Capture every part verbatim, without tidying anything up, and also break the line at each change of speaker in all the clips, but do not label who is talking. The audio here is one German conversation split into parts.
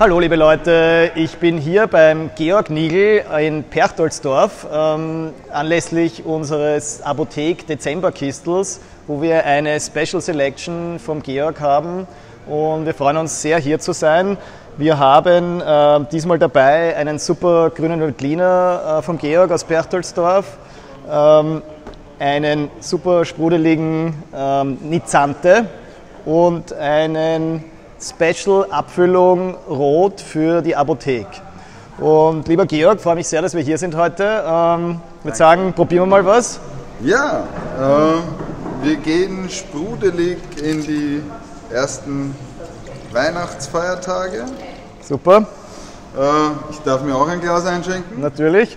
Hallo liebe Leute, ich bin hier beim Georg Nigl in Perchtoldsdorf ähm, anlässlich unseres Apothek-Dezember-Kistels, wo wir eine Special Selection vom Georg haben und wir freuen uns sehr, hier zu sein. Wir haben äh, diesmal dabei einen super grünen Veltliner äh, vom Georg aus Perchtoldsdorf, ähm, einen super sprudeligen ähm, Nizzante und einen Special Abfüllung Rot für die Apothek. Und lieber Georg, freue mich sehr, dass wir hier sind heute. Ähm, ich würde sagen, probieren wir mal was.
Ja, äh, wir gehen sprudelig in die ersten Weihnachtsfeiertage.
Super.
Äh, ich darf mir auch ein Glas einschenken.
Natürlich.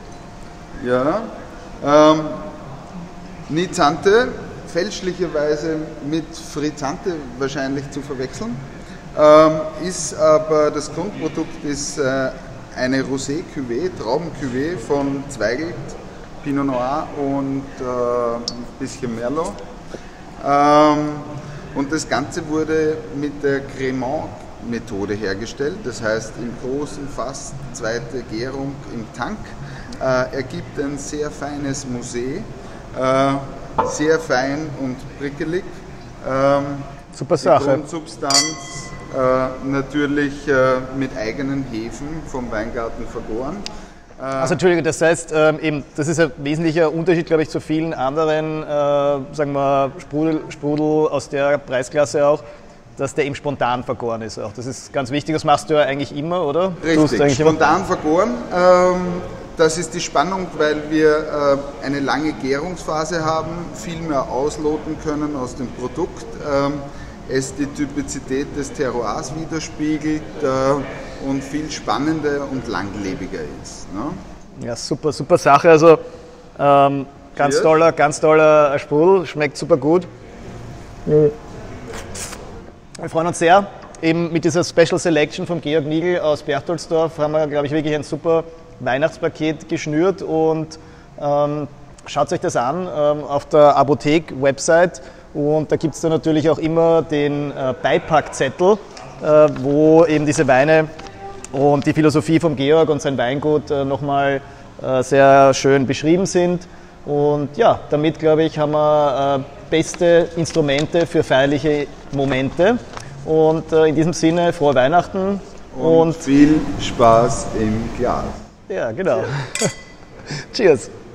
Ja. Ähm, Nizzante, fälschlicherweise mit Frizzante wahrscheinlich zu verwechseln. Ähm, ist aber das Grundprodukt ist äh, eine Rosé-Cuvée, Trauben-Cuvée von Zweigelt, Pinot Noir und äh, ein bisschen Merlot. Ähm, und das Ganze wurde mit der Cremant-Methode hergestellt, das heißt im großen Fass, zweite Gärung im Tank, äh, ergibt ein sehr feines Mosé, äh, sehr fein und prickelig. Ähm,
Super Sache.
Die Grundsubstanz Äh, natürlich äh, mit eigenen Hefen vom Weingarten vergoren.
Äh, also Entschuldigung, das heißt, ähm, eben, das ist ein wesentlicher Unterschied, glaube ich, zu vielen anderen, äh, sagen wir, Sprudel, Sprudel aus der Preisklasse auch, dass der eben spontan vergoren ist auch. Das ist ganz wichtig, das machst du ja eigentlich immer, oder?
Richtig, spontan immer vergoren. Ähm, das ist die Spannung, weil wir äh, eine lange Gärungsphase haben, viel mehr ausloten können aus dem Produkt. Ähm, es die Typizität des Terroirs widerspiegelt äh, und viel spannender und langlebiger ist. Ne?
Ja, super, super Sache. Also ähm, ganz toller, ganz toller Sprudel, schmeckt super gut. Wir freuen uns sehr. Eben mit dieser Special Selection vom Georg Nigl aus Perchtoldsdorf haben wir, glaube ich, wirklich ein super Weihnachtspaket geschnürt und ähm, schaut euch das an ähm, auf der Apothek-Website. Und da gibt es dann natürlich auch immer den äh, Beipackzettel, äh, wo eben diese Weine und die Philosophie vom Georg und sein Weingut äh, nochmal äh, sehr schön beschrieben sind. Und ja, damit, glaube ich, haben wir äh, beste Instrumente für feierliche Momente. Und äh, in diesem Sinne, frohe Weihnachten.
Und, und viel Spaß im Glas.
Ja, genau. Cheers. Cheers.